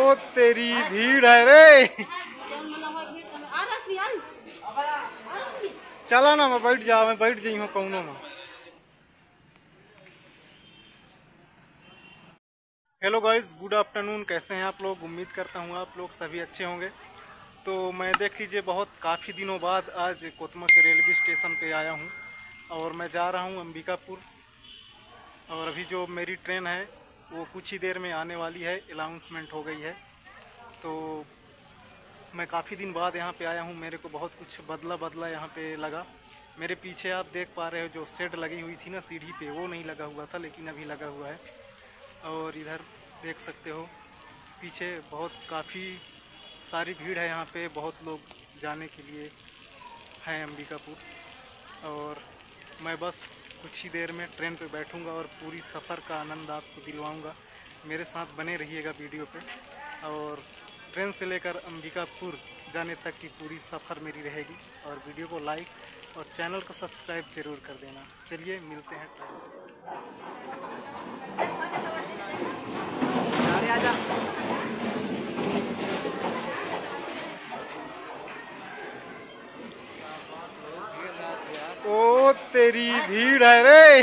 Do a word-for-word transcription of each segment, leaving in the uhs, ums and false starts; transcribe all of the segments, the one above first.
ओ तेरी भीड़ है रे। चला ना, मैं बैठ जा, मैं बैठ जाइ हूँ कौनो में। Hello guys, good afternoon. कैसे हैं आप लोग? उम्मीद करता हूँ आप लोग सभी अच्छे होंगे। तो मैं देख लीजिए, बहुत काफ़ी दिनों बाद आज कोतमा के रेलवे स्टेशन पे आया हूँ और मैं जा रहा हूँ अंबिकापुर। और अभी जो मेरी ट्रेन है वो कुछ ही देर में आने वाली है, अनाउंसमेंट हो गई है। तो मैं काफ़ी दिन बाद यहाँ पे आया हूँ, मेरे को बहुत कुछ बदला बदला यहाँ पे लगा। मेरे पीछे आप देख पा रहे हो जो शेड लगी हुई थी ना सीढ़ी पे, वो नहीं लगा हुआ था, लेकिन अभी लगा हुआ है। और इधर देख सकते हो पीछे बहुत काफ़ी सारी भीड़ है यहाँ पे, बहुत लोग जाने के लिए हैं अंबिकापुर। और मैं बस कुछ ही देर में ट्रेन पे बैठूँगा और पूरी सफ़र का आनंद आपको दिलवाऊँगा। मेरे साथ बने रहिएगा वीडियो पे। और ट्रेन से लेकर अंबिकापुर जाने तक की पूरी सफ़र मेरी रहेगी। और वीडियो को लाइक और चैनल को सब्सक्राइब ज़रूर कर देना। चलिए मिलते हैं ट्रेन में। ओ तेरी भीड़ है रे।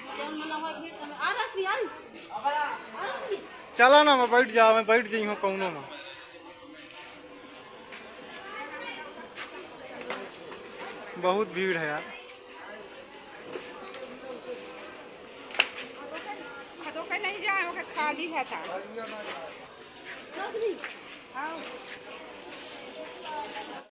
चला ना, मैं बैठ जा, मैं बैठ जाइ हूँ कौनो में। बहुत भीड़ है यार। नहीं जाए खाली है था।